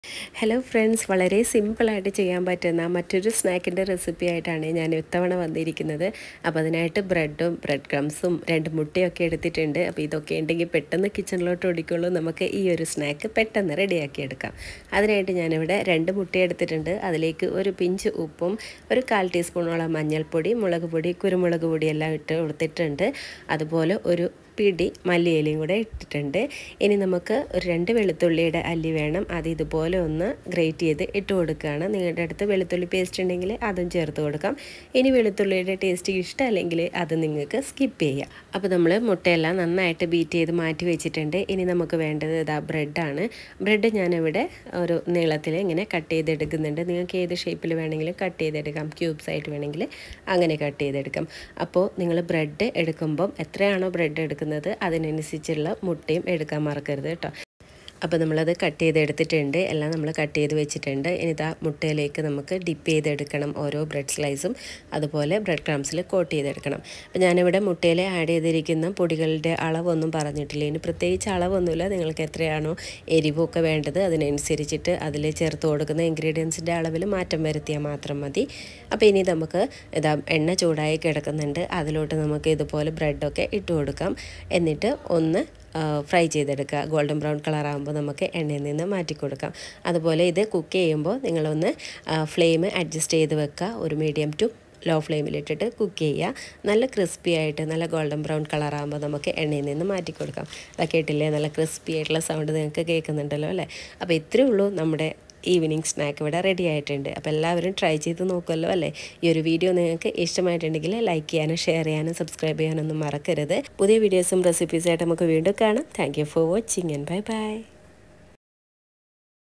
Hello friends, വളരെ സിമ്പിളായിട്ട് ചെയ്യാൻ പറ്റുന്ന മറ്റൊരു സ്നാക്കിൻ്റെ റെസിപ്പി ആയിട്ടാണ് ഞാൻ ഇത്തവണ വന്നിരിക്കുന്നത്. അപ്പോൾ അതിനായിട്ട് ബ്രെഡും ബ്രെഡ് ക്രംസും 2 മുട്ടയൊക്കെ എടുത്തിട്ടുണ്ട്. അപ്പോൾ ഇതൊക്കെ ഉണ്ടെങ്കിൽ പെട്ടെന്ന് കിച്ചണിലോട്ട് ഓടിക്കുള്ളൂ. നമുക്ക് ഈ ഒരു സ്നാക്ക് പെട്ടെന്ന് റെഡിയാക്കി എടുക്കാം. അതിനായിട്ട് ഞാനിവിടെ 2 മുട്ട എടുത്തിട്ടുണ്ട്. അതിലേക്ക് ഒരു പിഞ്ച് ഉപ്പും ഒരു 1/4 ടീസ്പൂണോളം മഞ്ഞൾപ്പൊടി, മുളക് പൊടി, കുരുമുളക് പൊടിയെല്ലാം ഇട്ട് കൊടുത്തിട്ടുണ്ട്. അതുപോലെ ഒരു പിടി മല്ലിയിലയും കൂടെ ഇട്ടിട്ടുണ്ട്. ഇനി നമുക്ക് ഒരു 2 വെളുത്തുള്ളിയുടെ അല്ലി വേണം. അത് ഇതുപോലെ ഒന്ന് ഗ്രേറ്റ് ചെയ്ത് ഇട്ട് കൊടുക്കുകയാണ്. നിങ്ങളുടെ അടുത്ത് വെളുത്തുള്ളി പേസ്റ്റ് ഉണ്ടെങ്കിൽ അതും ചേർത്ത് കൊടുക്കാം. ഇനി വെളുത്തുള്ളിയുടെ ടേസ്റ്റ് ഇഷ്ടമല്ലെങ്കിൽ അത് നിങ്ങൾക്ക് സ്കിപ്പ് ചെയ്യാം. അപ്പോൾ നമ്മൾ മുട്ടയെല്ലാം നന്നായിട്ട് ബീറ്റ് ചെയ്ത് മാറ്റി വെച്ചിട്ടുണ്ട്. ഇനി നമുക്ക് വേണ്ടത് ഇതാ ബ്രെഡാണ്. ബ്രെഡ് ഞാനിവിടെ ഒരു നീളത്തിൽ ഇങ്ങനെ കട്ട് ചെയ്തെടുക്കുന്നുണ്ട്. നിങ്ങൾക്ക് ഏത് ഷേപ്പിൽ വേണമെങ്കിലും കട്ട് ചെയ്തെടുക്കാം. ക്യൂബ്സ് ആയിട്ട് വേണമെങ്കിൽ അങ്ങനെ കട്ട് ചെയ്തെടുക്കാം. അപ്പോൾ നിങ്ങൾ ബ്രെഡ് എടുക്കുമ്പം എത്രയാണോ ബ്രെഡ് എടുക്കുന്നത് അതിനനുസരിച്ചുള്ള മുട്ടയും എടുക്കാൻ മറക്കരുത് കേട്ടോ. അപ്പോൾ നമ്മളത് കട്ട് ചെയ്തെടുത്തിട്ടുണ്ട്. എല്ലാം നമ്മൾ കട്ട് ചെയ്ത് വെച്ചിട്ടുണ്ട്. ഇനി ഇതാ മുട്ടയിലേക്ക് നമുക്ക് ഡിപ്പ് ചെയ്തെടുക്കണം ഓരോ ബ്രെഡ് സ്ലൈസും. അതുപോലെ ബ്രെഡ് ക്രംസിൽ കോട്ട് ചെയ്തെടുക്കണം. അപ്പോൾ ഞാനിവിടെ മുട്ടയിൽ ആഡ് ചെയ്തിരിക്കുന്ന പൊടികളുടെ അളവൊന്നും പറഞ്ഞിട്ടില്ല. ഇനി പ്രത്യേകിച്ച് അളവൊന്നുമില്ല. നിങ്ങൾക്ക് എത്രയാണോ എരിവൊക്കെ വേണ്ടത് അതിനനുസരിച്ചിട്ട് അതിൽ ചേർത്ത് കൊടുക്കുന്ന ഇൻഗ്രീഡിയൻസിൻ്റെ അളവിൽ മാറ്റം വരുത്തിയാൽ മാത്രം മതി. അപ്പോൾ ഇനി നമുക്ക് ഇതാ എണ്ണ ചൂടായി കിടക്കുന്നുണ്ട്. അതിലോട്ട് നമുക്ക് ഇതുപോലെ ബ്രെഡൊക്കെ ഇട്ട് കൊടുക്കാം. എന്നിട്ട് ഒന്ന് ഫ്രൈ ചെയ്തെടുക്കുക. ഗോൾഡൻ ബ്രൗൺ കളറാകുമ്പോൾ നമുക്ക് എണ്ണയിൽ നിന്ന് മാറ്റി കൊടുക്കാം. അതുപോലെ ഇത് കുക്ക് ചെയ്യുമ്പോൾ നിങ്ങളൊന്ന് ഫ്ലെയിം അഡ്ജസ്റ്റ് ചെയ്ത് വെക്കുക. ഒരു മീഡിയം ടു ലോ ഫ്ലെയിമിലിട്ടിട്ട് കുക്ക് ചെയ്യുക. നല്ല ക്രിസ്പി ആയിട്ട് നല്ല ഗോൾഡൻ ബ്രൗൺ കളറാകുമ്പോൾ നമുക്ക് എണ്ണയിൽ നിന്ന് മാറ്റി കൊടുക്കാം. അതൊക്കെ കേട്ടില്ലേ, നല്ല ക്രിസ്പി ആയിട്ടുള്ള സൗണ്ട് നിങ്ങൾക്ക് കേൾക്കുന്നുണ്ടല്ലോ അല്ലേ. അപ്പോൾ ഇത്രയേ ഉള്ളൂ, നമ്മുടെ ഈവനിങ് സ്നാക്ക് ഇവിടെ റെഡി ആയിട്ടുണ്ട്. അപ്പോൾ എല്ലാവരും ട്രൈ ചെയ്ത് നോക്കുമല്ലോ അല്ലേ. ഈ ഒരു വീഡിയോ നിങ്ങൾക്ക് ഇഷ്ടമായിട്ടുണ്ടെങ്കിൽ ലൈക്ക് ചെയ്യാനും ഷെയർ ചെയ്യാനും സബ്സ്ക്രൈബ് ചെയ്യാനൊന്നും മറക്കരുത്. പുതിയ വീഡിയോസും റെസിപ്പീസായിട്ട് നമുക്ക് വീണ്ടും കാണാം. Thank you for watching and bye by.